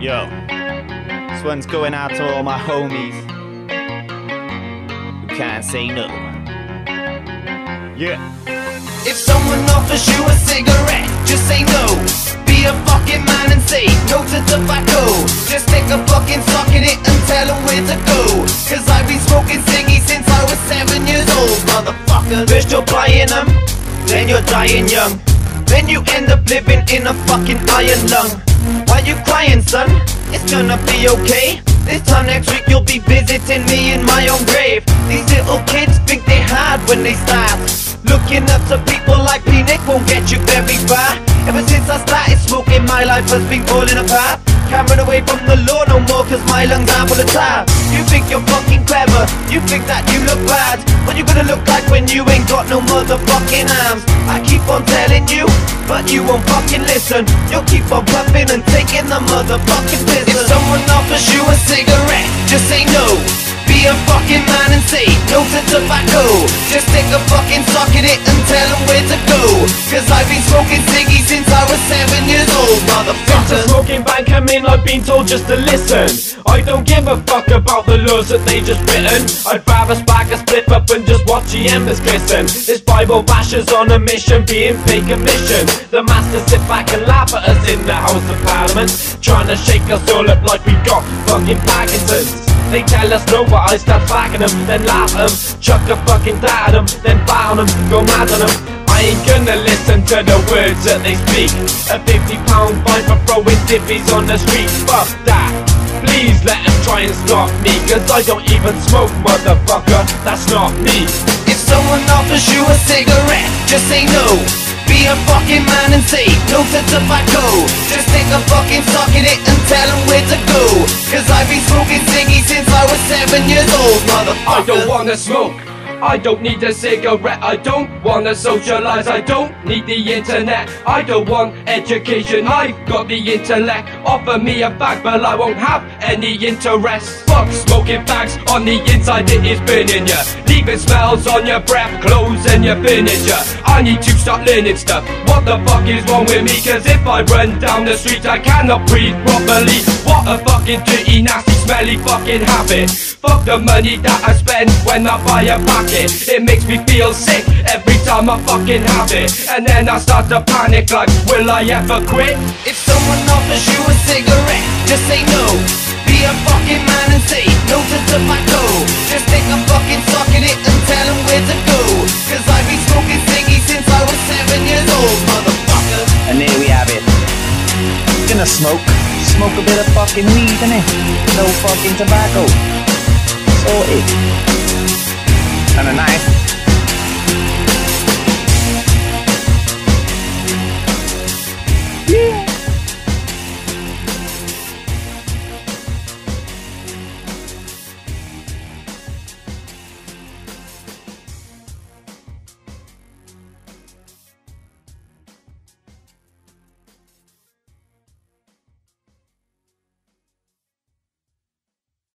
Yo, this one's going out to all my homies who can't say no. Yeah. If someone offers you a cigarette, just say no. Be a fucking man and say no to tobacco. Just take a fucking sock in it and tell them where to go. Cause I've been smoking ciggies since I was 7 years old, motherfucker. First you're buying them, then you're dying young. Then you end up living in a fucking iron lung. Why you crying, son? It's gonna be okay. This time next week you'll be visiting me in my own grave. These little kids think they hard when they start. Looking up to people like me, Nick won't get you very far. Ever since I started smoking, my life has been falling apart. Can't run away from the law no more, cause my lungs are full of tar. You think you're fucking clever, you think that you look bad. What you gonna look like when you ain't got no motherfucking arms? I keep on telling you, but you won't fucking listen. You'll keep on puffing and taking the motherfucking piss. If someone offers you a cigarette, just say no. Be a fucking man and say no to tobacco. Just take a fucking sock in it and tell them where to go. Cause I've been smoking ciggies since I was 7 years old, motherfucker. Since the smoking ban came in, I've been told just to listen. I don't give a fuck about the laws that they just written. I'd rather spark a split up and just watch the embers glisten. This Bible basher's on a mission, being paid commission. The masters sit back and laugh at us in the House of Parliament, trying to shake us all up like we got fucking Parkinson's. They tell us no, but I start slagging them, then laugh at them, chuck a fucking dart at them, then bat on them, go mad on them. I ain't gonna listen to the words that they speak. A £50 fine for throwing divvies on the street. Fuck that. Please let them try and stop me, cause I don't even smoke, motherfucker. That's not me. If someone offers you a cigarette, just say no. Be a fucking man and say no to tobacco. Just take a fucking sock in it and tell them where to go. Cause I've been smoking ciggies since I was 7 years old, motherfucker. I don't wanna smoke, I don't need a cigarette. I don't wanna socialize, I don't need the internet. I don't want education, I've got the intellect. Offer me a bag but I won't have any interest. Fuck smoking bags, on the inside it is burning ya. Leaving smells on your breath, clothes and your furniture. I need to start learning stuff. What the fuck is wrong with me? Cause if I run down the street I cannot breathe properly. What a fucking dirty, nasty, smelly fucking habit. Fuck the money that I spend when I buy a packet. It makes me feel sick every time I fucking have it. And then I start to panic like, will I ever quit? If someone offers you a cigarette, just say no. Be a fucking man and say no to tobacco. Just take a fucking sock in it and tell them where to go. Cause I've been smoking ciggies since I was 7 years old, motherfucker. And there we have it. Gonna smoke a bit of fucking weed, innit? No fucking tobacco. Sorted. And a nice